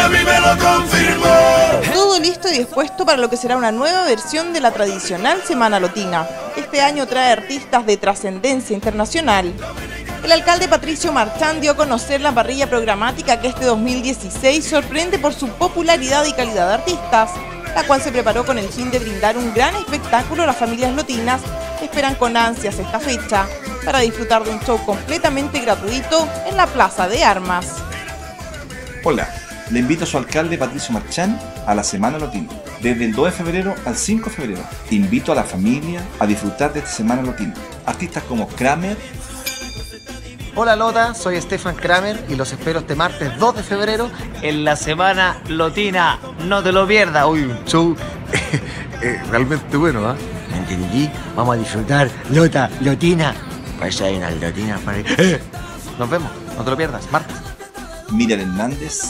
a mí me lo confirmó. Todo listo y dispuesto para lo que será una nueva versión de la tradicional Semana Lotina. Este año trae artistas de trascendencia internacional. El alcalde Patricio Marchán dio a conocer la parrilla programática que este 2016 sorprende por su popularidad y calidad de artistas, la cual se preparó con el fin de brindar un gran espectáculo a las familias lotinas que esperan con ansias esta fecha para disfrutar de un show completamente gratuito en la Plaza de Armas. Hola, le invito a su alcalde Patricio Marchán a la Semana Lotina, desde el 2 de febrero al 5 de febrero. Invito a la familia a disfrutar de esta Semana Lotina. Artistas como Kramer. Hola Lota, soy Stefan Kramer y los espero este martes 2 de febrero en la Semana Lotina. No te lo pierdas. Hoy un show realmente bueno, ¿ah? ¿Me entendí? Vamos a disfrutar Lota, Lotina. Para eso hay una Lotina para... Nos vemos, no te lo pierdas, martes. Miriam Hernández.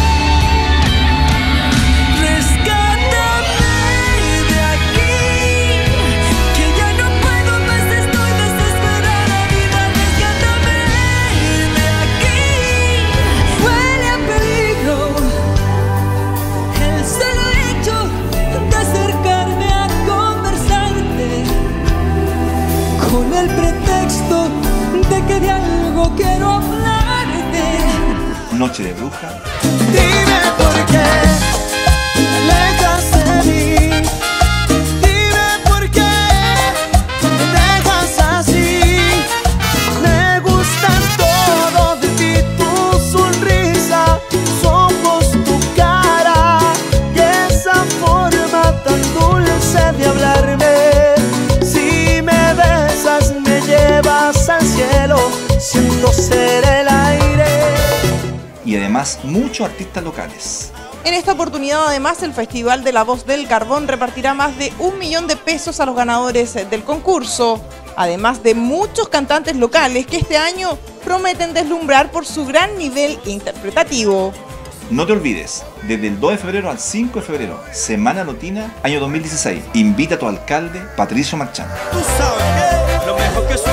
Con el pretexto de que de algo quiero hablarte. Noche de bruja. Dime por qué te alejas de mí. Dime por qué me dejas así. Me gustan todo de ti, tu sonrisa, tus ojos, tu cara y esa forma tan dulce de hablarme. Al cielo, siento ser el aire. Y además muchos artistas locales. En esta oportunidad, además, el Festival de la Voz del Carbón repartirá más de 1 millón de pesos a los ganadores del concurso, además de muchos cantantes locales que este año prometen deslumbrar por su gran nivel interpretativo. No te olvides, desde el 2 de febrero al 5 de febrero, Semana Lotina, año 2016. Invita a tu alcalde, Patricio Marchán. Tú sabes que lo mejor que